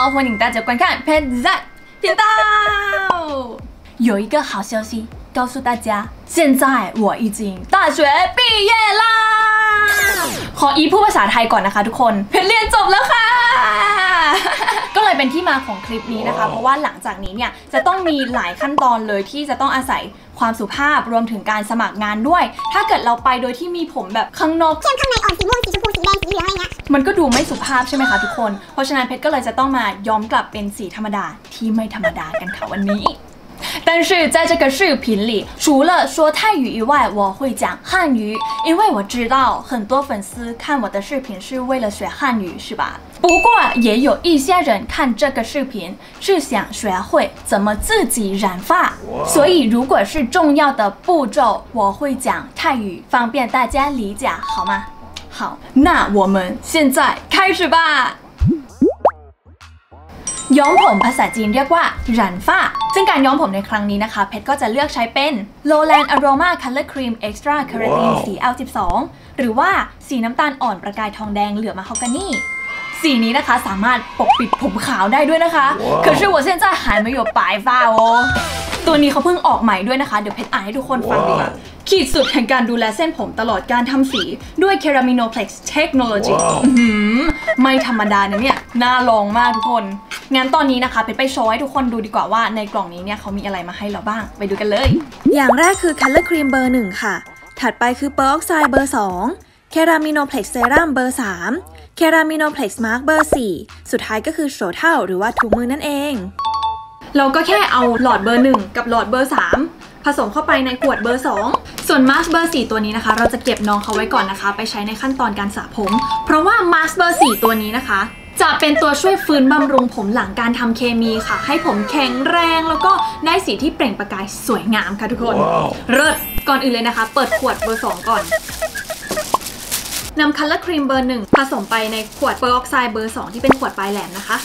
好，欢迎大家观看 Pet Z 频道。有一个好消息告诉大家，现在我已经大学毕业啦！ขออีพูดภาษาไทยก่อนนะคะทุกคนเพชรเรียนจบแล้วค่ะก็เลยเป็นที่มาของคลิปนี้นะคะเพราะว่าหลังจากนี้เนี่ยจะต้องมีหลายขั้นตอนเลยที่จะต้องอาศัยความสุภาพรวมถึงการสมัครงานด้วยถ้าเกิดเราไปโดยที่มีผมแบบข้างนอกเข้มข้างในอ่อนสีม่วงสีชมพูสีแดงสีเหลืองอะไรเงี้ยมันก็ดูไม่สุภาพใช่ไหมคะทุกคนเพราะฉะนั้นเพชรก็เลยจะต้องมาย้อมกลับเป็นสีธรรมดาที่ไม่ธรรมดากันค่ะวันนี้但是在这个视频里，除了说泰语以外，我会讲汉语，因为我知道很多粉丝看我的视频是为了学汉语，是吧？不过也有一些人看这个视频是想学会怎么自己染发，所以如果是重要的步骤，我会讲泰语，方便大家理解，好吗？好，那我们现在开始吧。ย้อมผมภาษาจีนเรียกว่ารันฟ้าซึ่งการย้อมผมในครั้งนี้นะคะเพชรก็จะเลือกใช้เป็น Lowland Aroma Color Cream Extra Keratin สี L12 หรือว่าสีน้ำตาลอ่อนประกายทองแดงเหลืองมะฮอกกานีสีนี้นะคะสามารถปกปิดผมขาวได้ด้วยนะคะ可是我现在还没有白发哦ตัวนี้เขาเพิ่งออกใหม่ด้วยนะคะเดี๋ยวเพชรอ่านให้ทุกคนฟังดีกว่าขีดสุดแห่งการดูแลเส้นผมตลอดการทำสีด้วย Keraminoplex Technology ไม่ธรรมดานะเนี่ยน่าลองมากทุกคนงั้นตอนนี้นะคะไปโชว์ให้ทุกคนดูดีกว่าว่าในกล่องนี้เนี่ยเขามีอะไรมาให้เราบ้างไปดูกันเลยอย่างแรกคือ Color Cream เบอร์ 1 ค่ะถัดไปคือ Peroxide เบอร์ 2 Keraminoplex Serum เบอร์ 3 Keraminoplex Mask เบอร์ 4 สุดท้ายก็คือโฉเท่าหรือว่าถุงมือนั่นเองเราก็แค่เอาหลอดเบอร์ 1 กับหลอดเบอร์ 3 ผสมเข้าไปในขวดเบอร์ 2 ส่วนมาสก์เบอร์ 4 ตัวนี้นะคะเราจะเก็บน้องเขาไว้ก่อนนะคะไปใช้ในขั้นตอนการสระผมเพราะว่ามาสก์เบอร์ 4 ตัวนี้นะคะจะเป็นตัวช่วยฟื้นบำรุงผมหลังการทำเคมีค่ะให้ผมแข็งแรงแล้วก็ได้สีที่เปล่งประกายสวยงามค่ะทุกคน เลิศก่อนอื่นเลยนะคะเปิดขวดเบอร์ 2 ก่อนนำ Color Cream เบอร์ 1 ผสมไปในขวด Peroxide เบอร์ 2 ที่เป็นขวดปลายแหลมนะคะ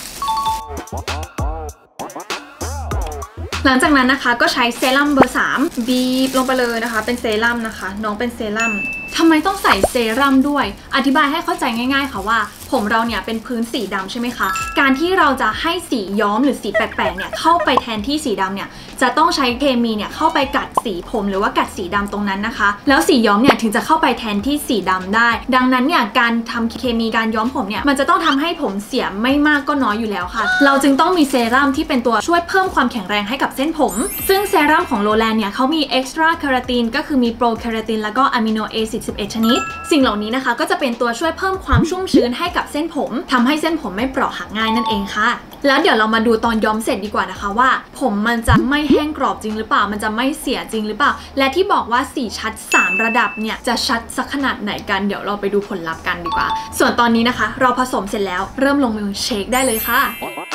หลังจากนั้นนะคะก็ใช้เซรั่มเบอร์ 3 บีบลงไปเลยนะคะเป็นเซรั่มนะคะน้องเป็นเซรั่มทำไมต้องใส่เซรั่มด้วยอธิบายให้เข้าใจง่ายๆค่ะว่าผมเราเนี่ยเป็นพื้นสีดำใช่ไหมคะการที่เราจะให้สีย้อมหรือสีแปลกๆเนี่ยเข้าไปแทนที่สีดำเนี่ยจะต้องใช้เคมีเนี่ยเข้าไปกัดสีผมหรือว่ากัดสีดำตรงนั้นนะคะแล้วสีย้อมเนี่ยถึงจะเข้าไปแทนที่สีดำได้ดังนั้นเนี่ยการทำเคมีการย้อมผมเนี่ยมันจะต้องทำให้ผมเสียไม่มากก็น้อยอยู่แล้วค่ะเราจึงต้องมีเซรั่มที่เป็นตัวช่วยเพิ่มความแข็งแรงให้กับเส้นผมซึ่งเซรั่มของ Lowland เนี่ยเขามี Extra Keratin ก็คือมี Pro Keratin แล้วก็ Amino Acid 11 ชนิดสิ่งเหล่านี้นะคะก็จะเป็นตัวช่วยเพิ่มความชุ่มชื้นให้กับเส้นผมทำให้เส้นผมไม่เปราะหักง่ายนั่นเองค่ะแล้วเดี๋ยวเรามาดูตอนย้อมเสร็จดีกว่านะคะว่าผมมันจะไม่แห้งกรอบจริงหรือเปล่ามันจะไม่เสียจริงหรือเปล่าและที่บอกว่าสีชัด3ระดับเนี่ยจะชัดสักขนาดไหนกันเดี๋ยวเราไปดูผลลัพธ์กันดีกว่าส่วนตอนนี้นะคะเราผสมเสร็จแล้วเริ่มลงมือเชคได้เลยค่ะ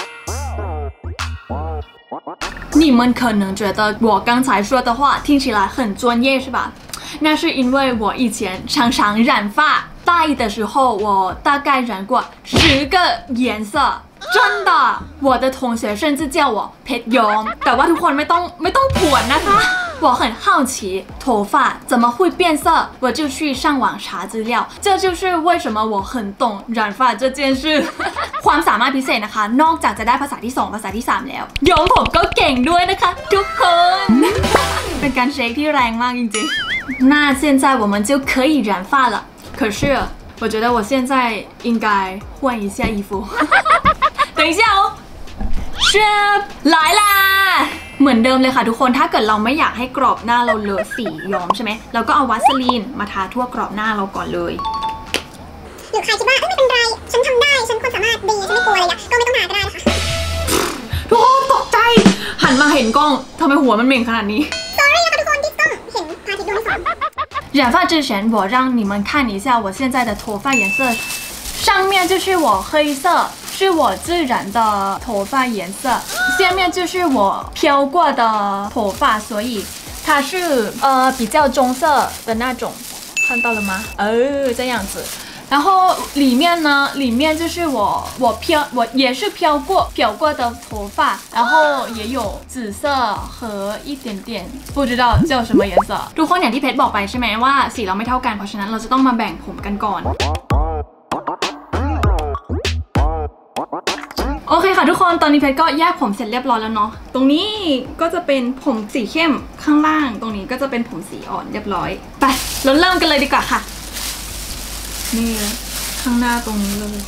你们可能觉得我刚才说的话听起来很专业是吧那是因为我以前常常染发大一的时候我大概染过10个颜色真的我的同学甚至叫我เพชรย้อมแต่ว่าทุกคนไม่ต้องผวนนะคะ我很好奇头发怎么会变色我就去上网查资料这就是为什么我很懂染发这件事ความสามารถพิเศษนะคะนอกจากจะได้ภาษาที่2ภาษาที่3แล้วย้อมผมก็เก่งด้วยนะคะทุกคนเป็นการเช็คที่แรงมากจริงๆ那现在我们就可以染发了可是我觉得我现在应该换一下衣服等一下哦เชฟ来啦เหมือนเดิมเลยค่ะทุกคนถ้าเกิดเราไม่อยากให้กรอบหน้าเราเลอะสีย้อมใช่ไหมเราก็เอาวัสลีนมาทาทั่วกรอบหน้าเราก่อนเลยหรือใครคิดว่าไม่เป็นไรฉันทำได้ฉันความสามารถดีฉันไม่กลัวอะไรก็ไม่ต้องมาก็ได้นะคะทุกคนตกใจหันมาเห็นกล้องทำไมหัวมันเหม่งขนาดนี้ sorry นะคะทุกคนที่ต้องเห็นพาทิตย์ดวงที่2 染发之前我让你们看一下我现在的头发颜色上面就是我黑色是我自然的头发颜色下面就是我飘过的头发所以它是比较棕色的那种看到了吗这样子然后里面呢里面就是我也是飘过的头发然后也有紫色和一点点不知道叫什么颜色ทุกคนอย่างที่เพชรบอกไปใช่ไหมว่าสีเราไม่เท่ากันเพราะฉะนั้นเราจะต้องมาแบ่งผมกันก่อนโอเคเคค่ะทุกคนตอนนี้เพชรก็แยกผมเสร็จเรียบร้อยแล้วเนาะตรงนี้ก็จะเป็นผมสีเข้มข้างล่างตรงนี้ก็จะเป็นผมสีอ่อนเรียบร้อยไปเราเริ่มกันเลยดีกว่าค่ะนี่ข้างหน้าตรงนี้เลย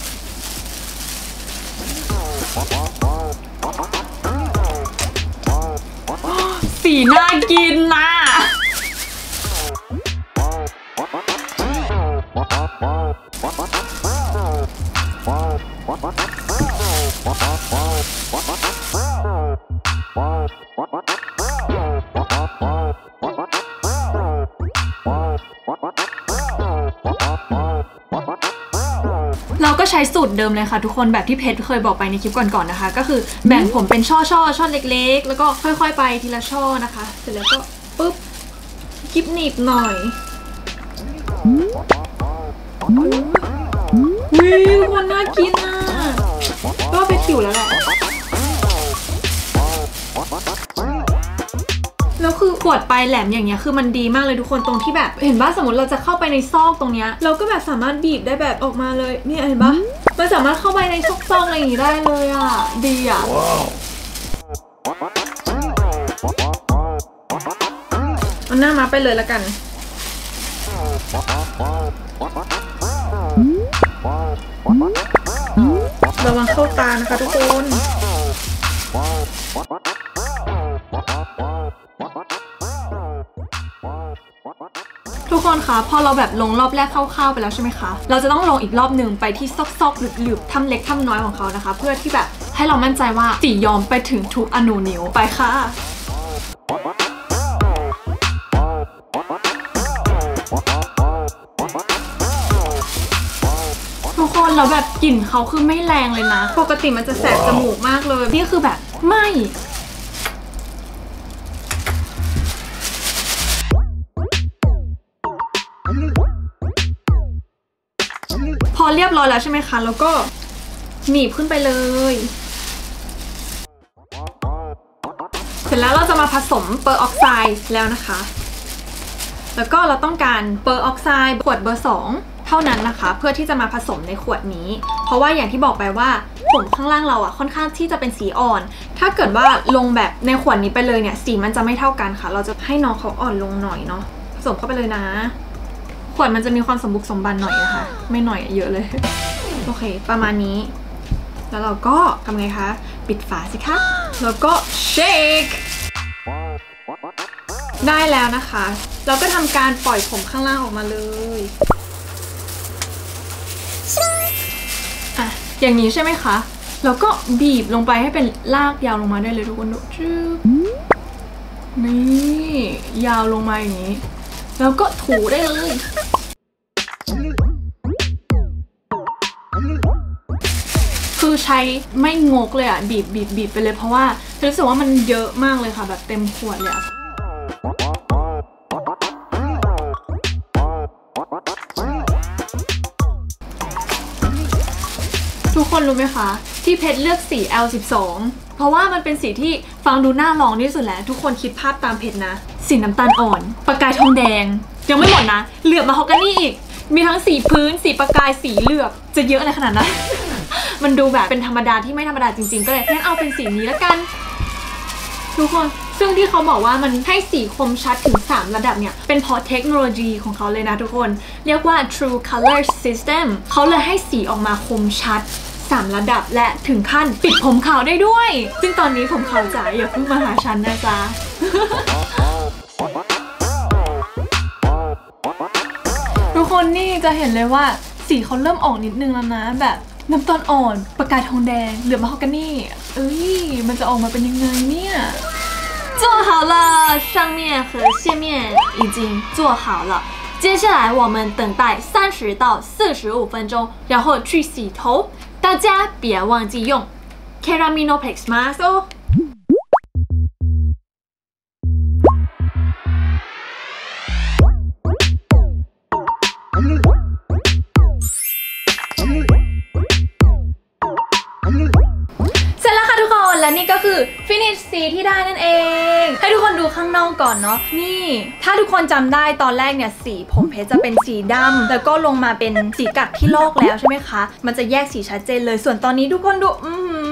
สีน่ากินนะเราก็ใช้สูตรเดิมเลยค่ะทุกคนแบบที่เพชรเคยบอกไปในคลิปก่อนๆนะคะก็คือแบ่งผมเป็นช่อเล็กๆแล้วก็ค่อยๆไปทีละช่อนะคะเสร็จแล้วก็ปุ๊บกิ๊บหนีบหน่อยวิวคนน่ากินอ่ะก็เพชรหิวแล้วแหละแล้วคือขวดปลายแหลมอย่างเงี้ยคือมันดีมากเลยทุกคนตรงที่แบบเห็นว่าสมมติเราจะเข้าไปในซอกตรงเนี้ยเราก็แบบสามารถบีบได้แบบออกมาเลยนี่เห็นปะมันสามารถเข้าไปในซอกอะไรอย่างงี้ได้เลยอ่ะดีอ่ะเอาหน้ามาไปเลยละกันระวังเข้าตานะคะทุกคนทุกคนคะพอเราแบบลงรอบแรกคร่าวๆไปแล้วใช่ไหมคะเราจะต้องลงอีกรอบหนึ่งไปที่ซอกๆหลืบๆถ้ำเล็กถ้ำน้อยของเขานะคะเพื่อที่แบบให้เรามั่นใจว่าสีย้อมไปถึงทุกอนูนิ้วไปค่ะทุกคนแล้วแบบกลิ่นเขาคือไม่แรงเลยนะปกติมันจะแสบจมูกมากเลยนี่คือแบบไม่พอเรียบร้อยแล้วใช่ไหมคะแล้วก็หนีบขึ้นไปเลยเสร็จแล้วเราจะมาผสมเปอร์ออกไซด์แล้วนะคะแล้วก็เราต้องการเปอร์ออกไซด์ขวดเบอร์2เท่านั้นนะคะเพื่อที่จะมาผสมในขวดนี้เพราะว่าอย่างที่บอกไปว่าผมข้างล่างเราอ่ะค่อนข้างที่จะเป็นสีอ่อนถ้าเกิดว่าลงแบบในขวดนี้ไปเลยเนี่ยสีมันจะไม่เท่ากันค่ะเราจะให้น้องเขาอ่อนลงหน่อยเนาะผสมเข้าไปเลยนะขวดมันจะมีความสมบุกสมบันหน่อยนะคะไม่หน่อยเยอะเลยโอเคประมาณนี้แล้วเราก็ทำไงคะปิดฝาสิคะแล้วก็เชคได้แล้วนะคะเราก็ทำการปล่อยผมข้างล่างออกมาเลยอ่ะอย่างนี้ใช่ไหมคะแล้วก็บีบลงไปให้เป็นลากยาวลงมาได้เลยทุกคนดูนี่ยาวลงมาอย่างนี้แล้วก็ถูได้เลยคือใช้ไม่งกเลยอ่ะบีบไปเลยเพราะว่ารู้สึกว่ามันเยอะมากเลยค่ะแบบเต็มขวดเลยอ่ะทุกคนรู้ไหมคะที่เพชรเลือกสี L12 เพราะว่ามันเป็นสีที่ฟังดูน่าลองที่สุดแล้วทุกคนคิดภาพตามเพชรนะสีน้ำตาลอ่อนประกายทองแดงยังไม่หมดนะเหลือบมาฮอกกานี่อีกมีทั้งสีพื้นสีประกายสีเหลือบจะเยอะอะไรขนาดนั้น มันดูแบบเป็นธรรมดาที่ไม่ธรรมดาจริงๆก็เลยงั้นเอาเป็นสีนี้แล้วกันทุกคนซึ่งที่เขาบอกว่ามันให้สีคมชัดถึง3ระดับเนี่ยเป็นเพราะเทคโนโลยีของเขาเลยนะทุกคนเรียกว่า True Color System เขาเลยให้สีออกมาคมชัด3ระดับและถึงขั้นปิดผมขาวได้ด้วยซึ่งตอนนี้ผมขาวจ๋าอย่าเพิ่งมาหาฉันนะจ๊ะ ทุกคนนี่จะเห็นเลยว่าสีเขาเริ่มออกนิดนึงแล้วนะแบบน้ำตาลอ่อนประกายทองแดงเหลือบมาฮอกกานี่มันจะออกมาเป็นยังไงเนี่ย做好了上面和下面已经做好了接下来我们等待30到45分钟然后去洗头大家别忘记用 Keraminopex mask 哦และนี่ก็คือ finish สีที่ได้นั่นเองให้ทุกคนดูข้างนอกก่อนเนาะนี่ถ้าทุกคนจำได้ตอนแรกเนี่ยสีผมเพชรจะเป็นสีดำแล้วก็ลงมาเป็นสีกัดที่ลอกแล้วใช่ไหมคะมันจะแยกสีชัดเจนเลยส่วนตอนนี้ทุกคนดู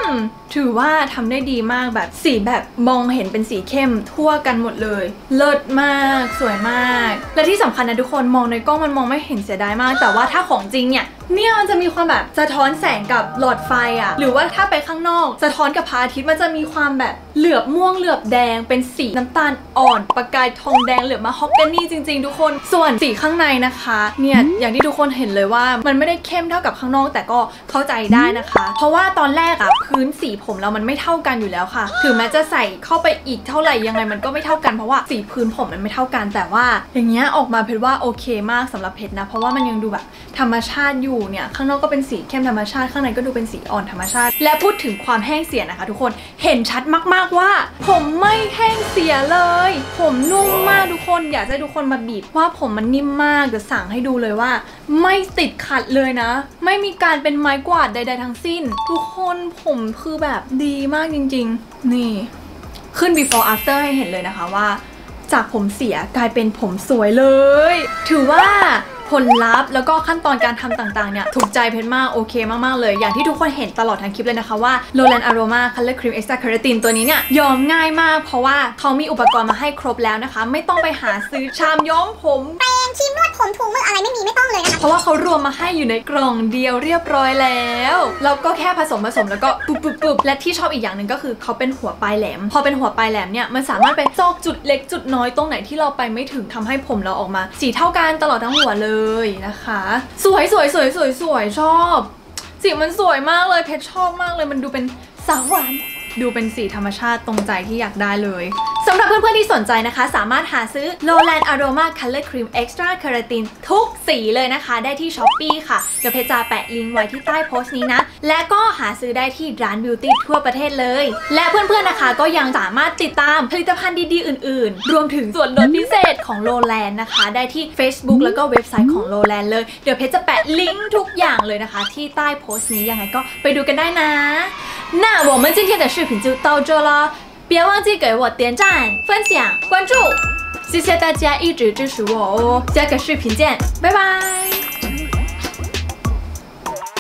ถือว่าทำได้ดีมากแบบสีแบบมองเห็นเป็นสีเข้มทั่วกันหมดเลยเลิศมากสวยมากและที่สำคัญนะทุกคนมองในกล้องมันมองไม่เห็นเสียดายมากแต่ว่าถ้าของจริงเนี่ยมันจะมีความแบบสะท้อนแสงกับหลอดไฟอ่ะหรือว่าถ้าไปข้างนอกสะท้อนกับพระอาทิตย์มันจะมีความแบบเหลือบม่วงเหลือบแดงเป็นสีน้ำตาลอ่อนประกายทองแดงเหลือบมาฮอกกานี่จริงๆทุกคนส่วนสีข้างในนะคะเนี่ยอย่างที่ทุกคนเห็นเลยว่ามันไม่ได้เข้มเท่ากับข้างนอกแต่ก็เข้าใจได้นะคะเพราะว่าตอนแรกอะพื้นสีผมเรามันไม่เท่ากันอยู่แล้วค่ะถึงแม้จะใส่เข้าไปอีกเท่าไหร่ยังไงมันก็ไม่เท่ากันเพราะว่าสีพื้นผมมันไม่เท่ากันแต่ว่าอย่างเงี้ยออกมาเพชรว่าโอเคมากสำหรับเพชรนะเพราะว่ามันยังดูแบบธรรมชาติอยู่เนี่ยข้างนอกก็เป็นสีเข้มธรรมชาติข้างในก็ดูเป็นสีอ่อนธรรมชาติและพูดถึงความแห้งเสียนะคะทุกคนเห็นชัดมากๆว่าผมไม่แห้งเสียเลยผมนุ่มมากทุกคนอยากให้ทุกคนมาบีบว่าผมมันนิ่มมากเดี๋ยวสั่งให้ดูเลยว่าไม่ติดขัดเลยนะไม่มีการเป็นไม้กวาดใดๆทั้งสิ้นทุกคนผมคือแบบดีมากจริงๆนี่ขึ้น before after ให้เห็นเลยนะคะว่าจากผมเสียกลายเป็นผมสวยเลยถือว่าผลลัพธ์แล้วก็ขั้นตอนการทำต่างๆเนี่ยถูกใจเพชรมากโอเคมากๆเลยอย่างที่ทุกคนเห็นตลอดทั้งคลิปเลยนะคะว่า Roland Aroma Color Cream Extra Keratin ตัวนี้เนี่ยย้อมง่ายมากเพราะว่าเขามีอุปกรณ์มาให้ครบแล้วนะคะไม่ต้องไปหาซื้อชามย้อมผมแปรงครีมนวดผมถุงมืออะไรไม่ต้องเลยนะคะเพราะว่าเขารวมมาให้อยู่ในกล่องเดียวเรียบร้อยแล้วแล้วก็แค่ผสมแล้วก็ปุ๊บและที่ชอบอีกอย่างหนึ่งก็คือเขาเป็นหัวปลายแหลมพอเป็นหัวปลายแหลมเนี่ยมันสามารถไปซอกจุดเล็กจุดน้อยตรงไหนที่เราไปไม่ถึงทำให้ผมเราออกมาสีเท่ากันตลอดทั้งหัวเลยนะคะสวยชอบสีมันสวยมากเลยเพชรชอบมากเลยมันดูเป็นสาวหวานดูเป็นสีธรรมชาติตรงใจที่อยากได้เลยสำหรับเพื่อนๆที่สนใจนะคะสามารถหาซื้อ Roland Aroma Color Cream Extra Keratin ทุกสีเลยนะคะได้ที่ Shopee ค่ะเดี๋ยวเพชรจะแปะลิงก์ไว้ที่ใต้โพสต์นี้นะและก็หาซื้อได้ที่ร้าน Beauty ทั่วประเทศเลยและเพื่อนๆนะคะก็ยังสามารถติดตามผลิตภัณฑ์ดีๆอื่นๆรวมถึงส่วนลดพิเศษของ Roland นะคะได้ที่ Facebook แล้วก็เว็บไซต์ของ Roland เลยเดี๋ยวเพชรจะแปะลิงก์ทุกอย่างเลยนะคะที่ใต้โพสต์นี้ยังไงก็ไปดูกันได้นะ那我们今天的视频就到这了，别忘记给我点赞、分享、关注，谢谢大家一直支持我哦，下个视频见，拜拜。